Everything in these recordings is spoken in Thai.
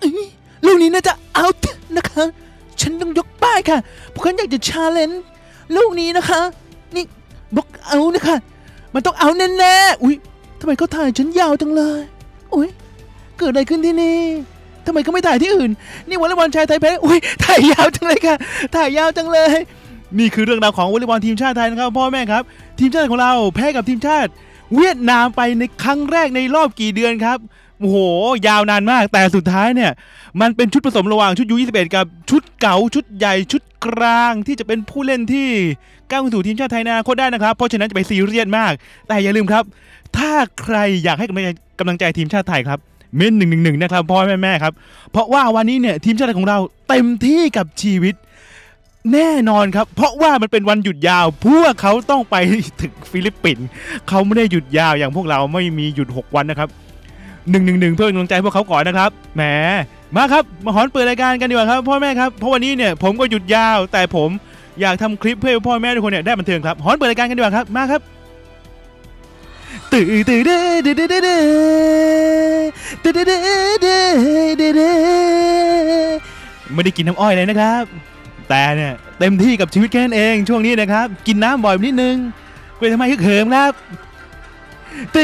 ลูกนี้น่าจะเอานะคะฉันต้องยกป้ายค่ะเพราะฉันอยากจะชาเลนจ์ลูกนี้นะคะนี่บอกเอานะคะมันต้องเอาแน่ๆอุ้ยทำไมเขาถ่ายฉันยาวจังเลยอุ้ยเกิดอะไรขึ้นที่นี่ทำไมก็ไม่ถ่ายที่อื่นนี่วอลเลย์บอลชายไทยแพ้อุ้ยถ่ายยาวจังเลยค่ะถ่ายยาวจังเลยนี่คือเรื่องราวของวอลเลย์บอลทีมชาติไทยนะครับพ่อแม่ครับทีมชาติของเราแพ้กับทีมชาติเวียดนามไปในครั้งแรกในรอบกี่เดือนครับโอ้โหยาวนานมากแต่สุดท้ายเนี่ยมันเป็นชุดผสมระหว่างชุดU21กับชุดเก่าชุดใหญ่ชุดกลางที่จะเป็นผู้เล่นที่ก้าวสู่ทีมชาติไทยในอนาคตได้นะครับเพราะฉะนั้นจะไปซีเรียสมากแต่อย่าลืมครับถ้าใครอยากให้กำลังใจทีมชาติไทยครับเม้น111นะครับพ่อแม่ครับเพราะว่าวันนี้เนี่ยทีมชาติไทยของเราเต็มที่กับชีวิตแน่นอนครับเพราะว่ามันเป็นวันหยุดยาวพวกเขาต้องไปถึงฟิลิปปินส์เขาไม่ได้หยุดยาวอย่างพวกเราไม่มีหยุด6วันนะครับ111เพื่อกำลังใจพวกเขาก่อนนะครับแหมมาครับมาหอนเปิดรายการกันดีกว่าครับพ่อแม่ครับเพราะวันนี้เนี่ยผมก็หยุดยาวแต่ผมอยากทำคลิปเพื่อพ่อแม่ทุกคนเนี่ยได้บันเทิงครับหอนเปิดรายการกันดีกว่าครับมาครับไม่ได้กินน้ำอ้อยเลยนะครับแต่เนี่ยเต็มที่กับชีวิตแค่นั้นเองช่วงนี้นะครับกินน้ำบ่อยนิดนึงก็เลยทำให้ฮึกเหิมครับตึ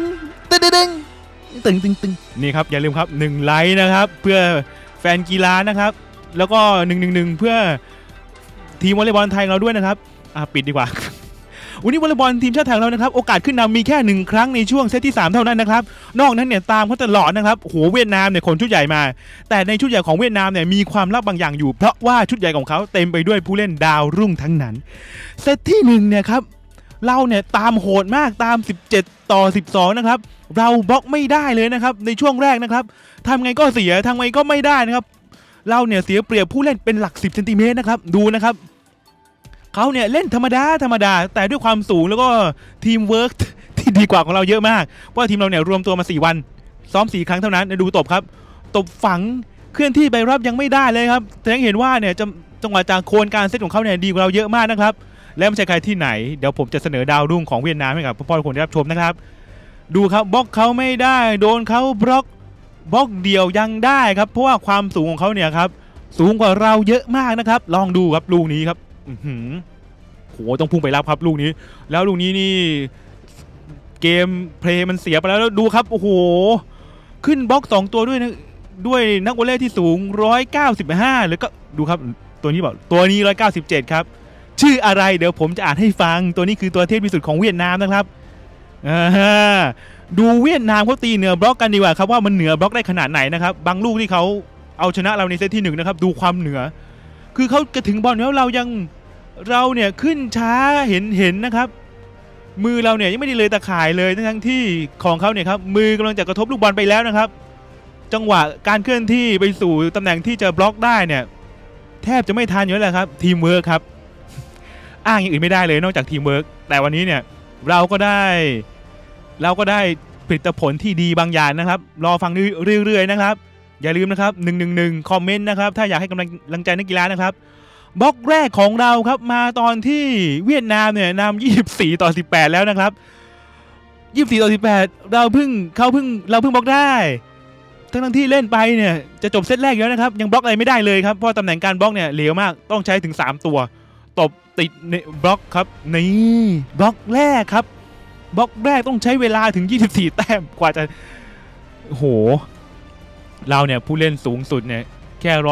งนี่ครับอย่าลืมครับ1ไลค์นะครับเพื่อแฟนกีฬานะครับแล้วก็111เพื่อทีมวอลเลย์บอลไทยเราด้วยนะครับปิดดีกว่าวันนี้วอลเลย์บอลทีมชาติไทยเรานะครับโอกาสขึ้นนำมีแค่1ครั้งในช่วงเซตที่3เท่านั้นนะครับนอกนั้นเนี่ยตามเขาตลอดนะครับโหเวียดนามเนี่ยคนชุดใหญ่มาแต่ในชุดใหญ่ของเวียดนามเนี่ยมีความลับบางอย่างอยู่เพราะว่าชุดใหญ่ของเขาเต็มไปด้วยผู้เล่นดาวรุ่งทั้งนั้นเซตที่1เนี่ยครับเราเนี่ยตามโหดมากตาม17-12นะครับเราบล็อกไม่ได้เลยนะครับในช่วงแรกนะครับทำไงก็เสียทำไงก็ไม่ได้นะครับเราเนี่ยเสียเปรียบผู้เล่นเป็นหลัก10 เซนติเมตรนะครับดูนะครับเขาเนี่ยเล่นธรรมดาแต่ด้วยความสูงแล้วก็ทีมเวิร์กที่ดีกว่าของเราเยอะมากเพราะทีมเราเนี่ยรวมตัวมา4วันซ้อม4ครั้งเท่านั้นดูตบครับตบฝังเคลื่อนที่ไปรับยังไม่ได้เลยครับแสดงเห็นว่าเนี่ยจังหวะจากโคนการเซตของเขาเนี่ยดีกว่าเราเยอะมากนะครับและไม่ใช่ใครที่ไหนเดี๋ยวผมจะเสนอดาวรุ่งของเวียดนามให้กับพ่อๆทุกคนได้รับชมนะครับดูครับบล็อกเขาไม่ได้โดนเขาบล็อกเดี่ยวยังได้ครับเพราะว่าความสูงของเขาเนี่ยครับสูงกว่าเราเยอะมากนะครับลองดูครับลูกนี้ครับโหต้องพุ่งไปรับครับลูกนี้แล้วลูกนี้นี่เกมเพลย์มันเสียไปแล้วดูครับโอ้โหขึ้นบล็อก2ตัวด้วยนักวอลเลย์ที่สูง195หรือก็ดูครับตัวนี้บอกตัวนี้197ครับชื่ออะไรเดี๋ยวผมจะอ่านให้ฟังตัวนี้คือตัวเทพที่สุดของเวียดนามนะครับดูเวียดนามเขาตีเหนือบล็อกกันดีกว่าครับว่ามันเหนือบล็อกได้ขนาดไหนนะครับบางลูกที่เขาเอาชนะเราในเซตที่1นะครับดูความเหนือคือเขาจะถึงบอลแล้วเราเนี่ยขึ้นช้าเห็นนะครับมือเราเนี่ยยังไม่ได้เลยตะข่ายเลยทั้งที่ของเขาเนี่ยครับมือกำลังจะกระทบลูกบอลไปแล้วนะครับจังหวะการเคลื่อนที่ไปสู่ตำแหน่งที่จะบล็อกได้เนี่ยแทบจะไม่ทันอยู่แล้วครับทีมเวิร์คครับอ้างอย่างอื่นไม่ได้เลยนอกจากทีมเวิร์คแต่วันนี้เนี่ยเราก็ได้ผลิตผลที่ดีบางอย่างนะครับรอฟังเรื่อยๆนะครับอย่าลืมนะครับ111คอมเมนต์นะครับถ้าอยากให้กำลังใจนักกีฬานะครับบล็อกแรกของเราครับมาตอนที่เวียดนามเนี่ยนำ24-18แล้วนะครับ24-18เราเพิ่งบล็อกได้ทั้งที่เล่นไปเนี่ยจะจบเซตแรกแล้วนะครับยังบล็อกอะไรไม่ได้เลยครับเพราะตำแหน่งการบล็อกเนี่ยเหลวมากต้องใช้ถึง3ตัวตบติดในบล็อกครับนี่บล็อกแรกครับบล็อกแรกต้องใช้เวลาถึง24แต้มกว่าจะโหเราเนี่ยผู้เล่นสูงสุดเนี่ยแค่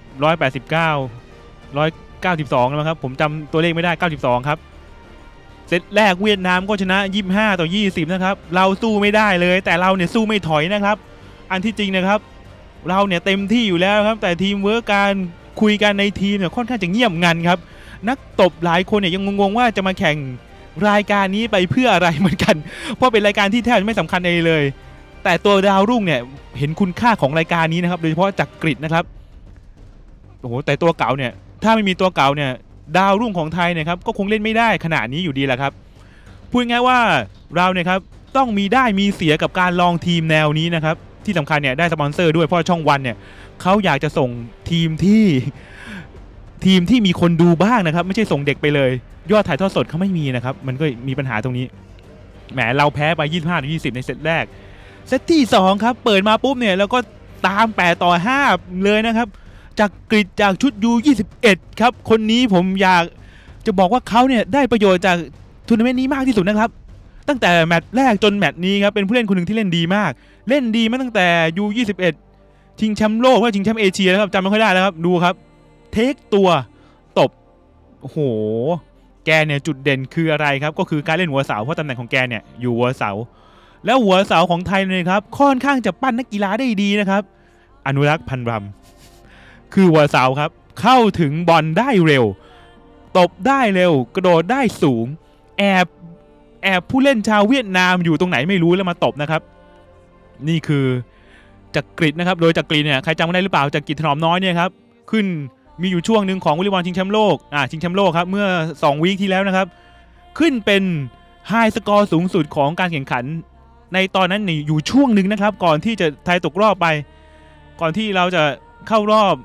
192นะครับผมจำตัวเลขไม่ได้92ครับเซตแรกเวียดนามก็ชนะ25-20นะครับเราสู้ไม่ได้เลยแต่เราเนี่ยสู้ไม่ถอยนะครับอันที่จริงนะครับเราเนี่ยเต็มที่อยู่แล้วครับแต่ทีมเวิร์กการคุยกันในทีมเนี่ยค่อนข้างจะเงียบงันครับนักตบหลายคนเนี่ยยังงงๆว่าจะมาแข่งรายการนี้ไปเพื่ออะไรเหมือนกันเพราะเป็นรายการที่แทบไม่สำคัญเลยแต่ตัวดาวรุ่งเนี่ยเห็นคุณค่าของรายการนี้นะครับโดยเฉพาะจักริดนะครับโอ้โหแต่ตัวเก่าเนี่ยถ้าไม่มีตัวเก่าเนี่ยดาวรุ่งของไทยเนี่ยครับก็คงเล่นไม่ได้ขนาดนี้อยู่ดีแหละครับพูดง่ายว่าเราเนี่ยครับต้องมีได้มีเสียกับการลองทีมแนวนี้นะครับที่สำคัญเนี่ยได้สปอนเซอร์ด้วยเพราะช่องวันเนี่ยเขาอยากจะส่งทีมที่มีคนดูบ้างนะครับไม่ใช่ส่งเด็กไปเลยยอดถ่ายทอดสดเขาไม่มีนะครับมันก็มีปัญหาตรงนี้แหมเราแพ้ไป25-20ในเซตแรกเซตที่2ครับเปิดมาปุ๊บเนี่ยแล้วก็ตาม8-5เลยนะครับจากกรีฑจากชุด U21 ครับคนนี้ผมอยากจะบอกว่าเขาเนี่ยได้ประโยชน์จากทัวร์นาเมนต์นี้มากที่สุดนะครับตั้งแต่แมตช์แรกจนแมตช์นี้ครับเป็นผู้เล่นคนหนึ่งที่เล่นดีมากเล่นดีมาตั้งแต่ U21 ชิงแชมป์โลกว่าชิงแชมป์เอเชียนะครับจำไม่ค่อยได้แล้วครับดูครับเทคตัวตบโอ้โหแกเนี่ยจุดเด่นคืออะไรครับก็คือการเล่นหัวเสาเพราะตำแหน่งของแกเนี่ยอยู่หัวเสาแล้วหัวเสาของไทยเนี่ยครับค่อนข้างจะปั้นนักกีฬาได้ดีนะครับอนุรักษ์พันรำคือหัวเสาครับเข้าถึงบอลได้เร็วตบได้เร็วกระโดดได้สูงแอบผู้เล่นชาวเวียดนามอยู่ตรงไหนไม่รู้แล้วมาตบนะครับนี่คือจักริดนะครับโดยจักริดเนี่ยใครจำได้หรือเปล่าจักริดถนอมน้อยเนี่ยครับขึ้นมีอยู่ช่วงหนึ่งของวอลเลย์บอลชิงแชมป์โลกชิงแชมป์โลกครับเมื่อ2 วีคที่แล้วนะครับขึ้นเป็นไฮสกอร์สูงสุดของการแข่งขันในตอนนั้นนี่อยู่ช่วงหนึ่งนะครับก่อนที่จะไทยตกรอบไปก่อนที่เราจะเข้ารอบ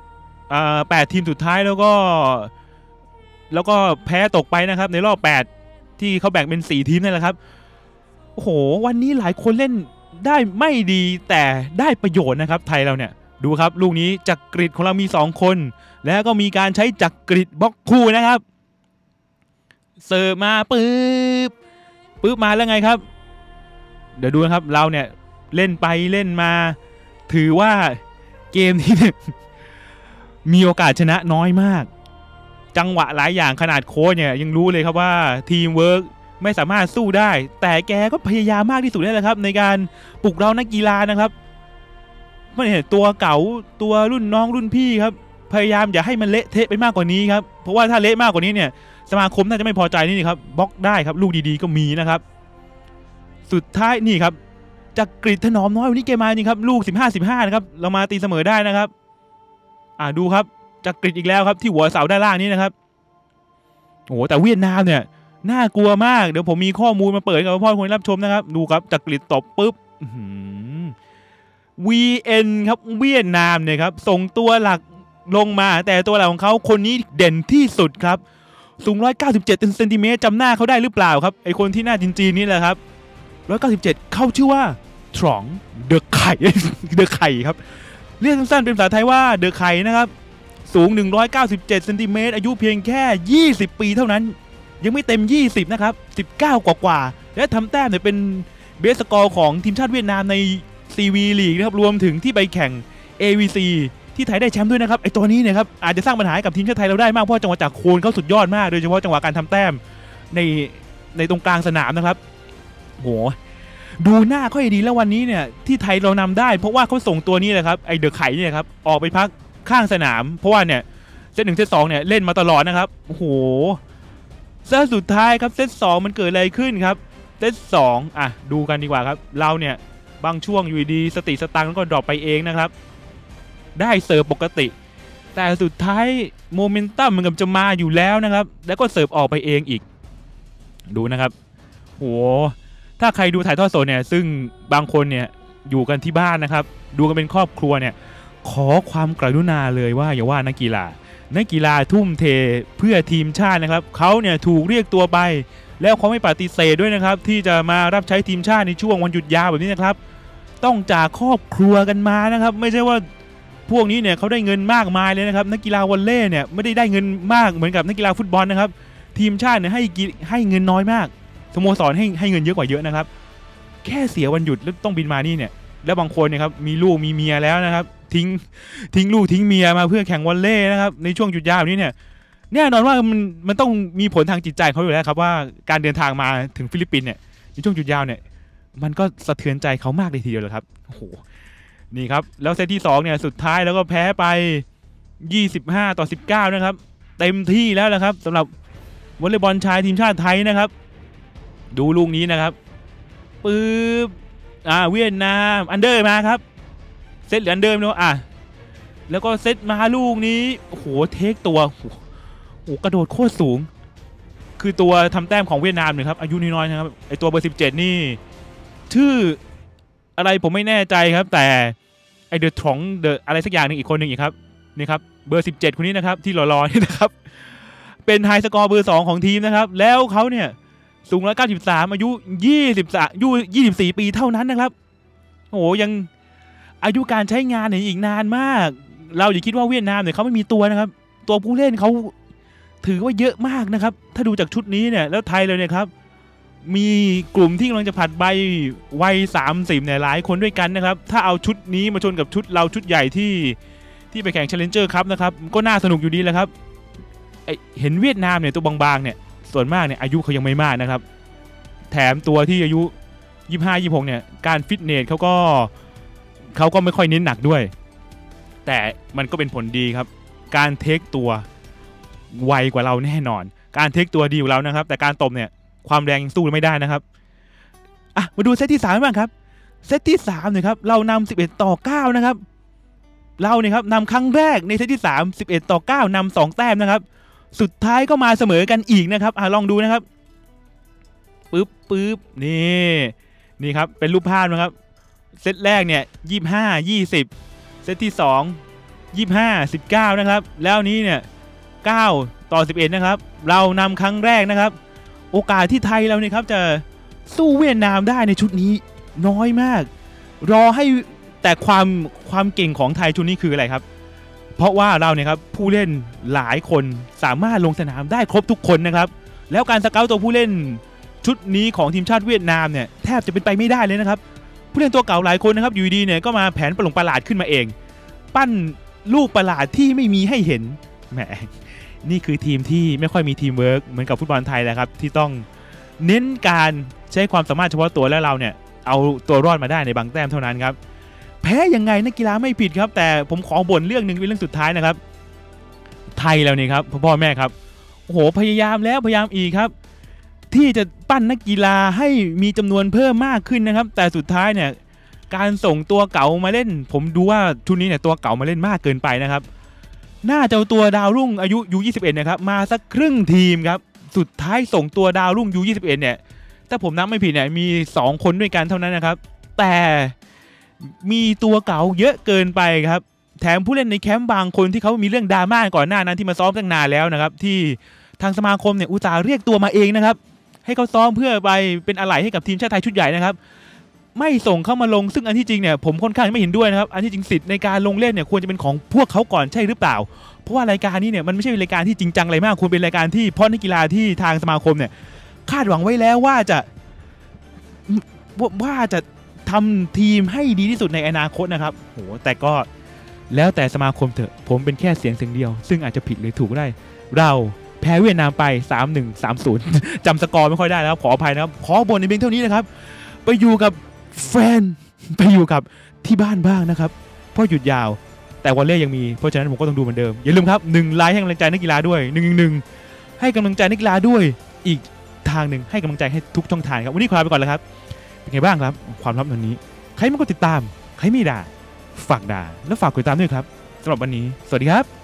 8 ทีมสุดท้ายแล้วก็แพ้ตกไปนะครับในรอบ8ที่เขาแบ่งเป็น4 ทีมนั่นแหละครับโอ้โหวันนี้หลายคนเล่นได้ไม่ดีแต่ได้ประโยชน์นะครับไทยเราเนี่ยดูครับลูกนี้จักริดของเรามี2 คนแล้วก็มีการใช้จักริดบล็อกคู่นะครับเสิร์ฟมาปึ๊บมาแล้วไงครับเดี๋ยวดูนะครับเราเนี่ยเล่นไปเล่นมาถือว่าเกมนี้มีโอกาสชนะน้อยมากจังหวะหลายอย่างขนาดโค้ชเนี่ยยังรู้เลยครับว่าทีมเวิร์กไม่สามารถสู้ได้แต่แกก็พยายามมากที่สุดแล้วครับในการปลุกเรานักกีฬานะครับไม่เห็นตัวเก่าตัวรุ่นน้องรุ่นพี่ครับพยายามอย่าให้มันเละเทะไปมากกว่านี้ครับเพราะว่าถ้าเละมากกว่านี้เนี่ยสมาคมน่าจะไม่พอใจนี่ครับบล็อกได้ครับลูกดีๆก็มีนะครับสุดท้ายนี่ครับจากกรีฑถนอมน้อยวันนี้เกมมาจริงครับลูก15-15นะครับเรามาตีเสมอได้นะครับดูครับจากกรีฑอีกแล้วครับที่หัวเสาด้านล่างนี้นะครับโอ้แต่เวียดนามเนี่ยน่ากลัวมากเดี๋ยวผมมีข้อมูลมาเปิดกับพ่อคนรับชมนะครับดูครับจากกรีฑตบปุ๊บVN ครับเวียดนามเนี่ยครับส่งตัวหลักลงมาแต่ตัวหลักของเขาคนนี้เด่นที่สุดครับสูง197เซนติเมตรจำหน้าเขาได้หรือเปล่าครับไอคนที่หน้าจีนๆนี่แหละครับ197เขาชื่อว่าทรองเดอะไข่เดอะไข่ครับเรียกสั้นๆเป็นภาษาไทยว่าเดอะไข่นะครับสูง197เซนติเมตรอายุเพียงแค่20 ปีเท่านั้นยังไม่เต็ม20นะครับ19กว่าและทำแต้มเนี่ยเป็นเบสสกอร์ของทีมชาติเวียดนามในCV ลีกนะครับรวมถึงที่ไปแข่ง AVC ที่ไทยได้แชมป์ด้วยนะครับไอตัวนี้เนี่ยครับอาจจะสร้างปัญหากับทีมชาติไทยเราได้มากเพราะจังหวะจากโคนเขาสุดยอดมากโดยเฉพาะจังหวะการทำแต้มในตรงกลางสนามนะครับโหดูหน้าค่อยดีแล้ววันนี้เนี่ยที่ไทยเรานำได้เพราะว่าเขาส่งตัวนี้เลยครับไอเดอะไข่เนี่ยครับออกไปพักข้างสนามเพราะว่าเนี่ยเซต 1เซต 2เนี่ยเล่นมาตลอดนะครับโอ้โหเซตสุดท้ายครับเซต 2มันเกิดอะไรขึ้นครับเซต 2ดูกันดีกว่าครับเราเนี่ยบางช่วงอยู่ดีสติสตังค์ก็ดรอปไปเองนะครับได้เสิร์ฟปกติแต่สุดท้ายโมเมนตัมมันกับจะมาอยู่แล้วนะครับแล้วก็เสิร์ฟออกไปเองอีกดูนะครับโหถ้าใครดูถ่ายทอดสดเนี่ยซึ่งบางคนเนี่ยอยู่กันที่บ้านนะครับดูกันเป็นครอบครัวเนี่ยขอความกรุณาเลยว่าอย่าว่านักกีฬาทุ่มเทเพื่อทีมชาตินะครับเขาเนี่ยถูกเรียกตัวไปแล้วเขาไม่ปฏิเสธด้วยนะครับที่จะมารับใช้ทีมชาติในช่วงวันหยุดยาวแบบนี้นะครับต้องจากครอบครัวกันมานะครับไม่ใช่ว่าพวกนี้เนี่ยเขาได้เงินมากมายเลยนะครับนักกีฬาวอลเลย์เนี่ยไม่ได้เงินมากเหมือนกับนักกีฬาฟุตบอลนะครับทีมชาติเนี่ยให้เงินน้อยมากสโมสรให้เงินเยอะกว่าเยอะนะครับแค่เสียวันหยุดแล้วต้องบินมานี่เนี่ยแล้วบางคนเนี่ยครับมีลูกมีเมียแล้วนะครับทิ้งลูกทิ้งเมียมาเพื่อแข่งวอลเลย์นะครับในช่วงหยุดยาวนี้เนี่ยแน่นอนว่ามันต้องมีผลทางจิตใจเขาอยู่แล้วครับว่าการเดินทางมาถึงฟิลิปปินส์เนี่ยในช่วงหยุดยาวเนี่ยมันก็สะเทือนใจเขามากเลยทีเดียวเลยครับโอ้โหนี่ครับแล้วเซตที่2เนี่ยสุดท้ายแล้วก็แพ้ไป25-19นะครับเต็มที่แล้วนะครับสำหรับวอลเลย์บอลชายทีมชาติไทยนะครับดูลูกนี้นะครับปึ๊บเวียดนามอันเดอร์มาครับเซตหรืออันเดอร์ไม่รู้แล้วก็เซตมาลูกนี้โอ้โหเทคตัวโอ้โหกระโดดโคตรสูงคือตัวทำแต้มของเวียดนามเนี่ยครับอายุน้อยๆนะครับไอตัวเบอร์17นี่ชื่ออะไรผมไม่แน่ใจครับแต่ไอเดอะทรองเดอะอะไรสักอย่างนึงอีกคนหนึ่งอีกครับนี่ครับเบอร์17คนนี้นะครับที่หล่อๆนี่นะครับเป็นไฮสกอร์เบอร์2ของทีมนะครับแล้วเขาเนี่ยสูง193อายุ24ปีเท่านั้นนะครับโอ้โหยังอายุการใช้งานเนี่ยอีกนานมากเราอย่าคิดว่าเวียดนามเนี่ยเขาไม่มีตัวนะครับตัวผู้เล่นเขาถือว่าเยอะมากนะครับถ้าดูจากชุดนี้เนี่ยแล้วไทยเลยเนี่ยครับมีกลุ่มที่กำลังจะผัดใบวัย30เนี่ยหลายคนด้วยกันนะครับถ้าเอาชุดนี้มาชนกับชุดเราชุดใหญ่ที่ไปแข่ง Challenger ครับนะครับก็น่าสนุกอยู่ดีแหละครับเห็นเวียดนามเนี่ยตัวบางๆเนี่ยส่วนมากเนี่ยอายุเขายังไม่มากนะครับแถมตัวที่อายุ25-26เนี่ยการฟิตเนสเขาก็ไม่ค่อยเน้นหนักด้วยแต่มันก็เป็นผลดีครับการเทคตัวไวกว่าเราแน่นอนการเทคตัวดีกว่าเรานะครับแต่การตบเนี่ยความแรงสู้ไม่ได้นะครับมาดูเซตที่3บ้างครับเซตที่3เนี่ยครับเรานำ11-9นะครับเราเนี่ยครับนำครั้งแรกในเซตที่3 11-9นำ2แต้มนะครับสุดท้ายก็มาเสมอกันอีกนะครับลองดูนะครับปึ๊บนี่ครับเป็นรูปภาพนะครับเซตแรกเนี่ย25-20เซตที่2 25-19นะครับแล้วนี้เนี่ย9-11นะครับเรานำครั้งแรกนะครับโอกาสที่ไทยเราเนี่ยครับจะสู้เวียดนามได้ในชุดนี้น้อยมากรอให้แต่ความเก่งของไทยชุดนี้คืออะไรครับเพราะว่าเราเนี่ยครับผู้เล่นหลายคนสามารถลงสนามได้ครบทุกคนนะครับแล้วการสเกาต์ตัวผู้เล่นชุดนี้ของทีมชาติเวียดนามเนี่ยแทบจะเป็นไปไม่ได้เลยนะครับผู้เล่นตัวเก่าหลายคนนะครับอยู่ดีเนี่ยก็มาแผนประหลาดขึ้นมาเองปั้นลูกประหลาดที่ไม่มีให้เห็นแหมนี่คือทีมที่ไม่ค่อยมีทีมเวิร์กเหมือนกับฟุตบอลไทยแหละครับที่ต้องเน้นการใช้ความสามารถเฉพาะตัวแล้วเราเนี่ยเอาตัวรอดมาได้ในบางแต้มเท่านั้นครับแพ้ยังไงนักกีฬาไม่ผิดครับแต่ผมขอบ่นเรื่องนึงเป็นเรื่องสุดท้ายนะครับไทยเราเนี่ยครับพ่อแม่ครับโอ้โหพยายามแล้วพยายามอีกครับที่จะปั้นนักกีฬาให้มีจำนวนเพิ่มมากขึ้นนะครับแต่สุดท้ายเนี่ยการส่งตัวเก่ามาเล่นผมดูว่าชุดนี้เนี่ยตัวเก่ามาเล่นมากเกินไปนะครับน่าจะเอาตัวดาวรุ่งอายุU21นะครับมาสักครึ่งทีมครับสุดท้ายส่งตัวดาวรุ่งU21เนี่ยถ้าผมนับไม่ผิดเนี่ยมี2คนด้วยกันเท่านั้นนะครับแต่มีตัวเก่าเยอะเกินไปครับแถมผู้เล่นในแคมป์บางคนที่เขามีเรื่องดราม่าก่อนหน้านั้นที่มาซ้อมตั้งนานแล้วนะครับที่ทางสมาคมเนี่ยอุตส่าห์เรียกตัวมาเองนะครับให้เขาซ้อมเพื่อไปเป็นอะไหล่ให้กับทีมชาติไทยชุดใหญ่นะครับไม่ส่งเข้ามาลงซึ่งอันที่จริงเนี่ยผมค่อนข้างไม่เห็นด้วยนะครับอันที่จริงสิทธิ์ในการลงเล่นเนี่ยควรจะเป็นของพวกเขาก่อนใช่หรือเปล่าเพราะว่ารายการนี้เนี่ยมันไม่ใช่รายการที่จริงจังอะไรมากควรเป็นรายการที่เพราะนักกีฬาที่ทางสมาคมเนี่ยคาดหวังไว้แล้วว่าจะทำทีมให้ดีที่สุดในอนาคตนะครับโหแต่ก็แล้วแต่สมาคมเถอะผมเป็นแค่เสียงเดียวซึ่งอาจจะผิดหรือถูกก็ได้เราแพ้เวียดนามไป 3-1 3-0 จำสกอร์ไม่ค่อยได้แล้วขออภัยนะครับขอบ่นในเพียงเท่านี้นะครับไปอยู่กับแฟนไปอยู่กับที่บ้านบ้างนะครับเพราะหยุดยาวแต่วอลเลย์ยังมีเพราะฉะนั้นผมก็ต้องดูเหมือนเดิมอย่าลืมครับ1ไลค์ให้กำลังใจนักกีฬาด้วย1ให้กำลังใจนักกีฬาด้วยอีกทางหนึ่งให้กำลังใจให้ทุกช่องทางครับวันนี้ขอลาไปก่อนแล้วครับเป็นไงบ้างครับความลับวันนี้ใครไม่กดติดตามใครไม่ด่าฝากด่าแล้วฝากกดติดตามด้วยครับสำหรับวันนี้สวัสดีครับ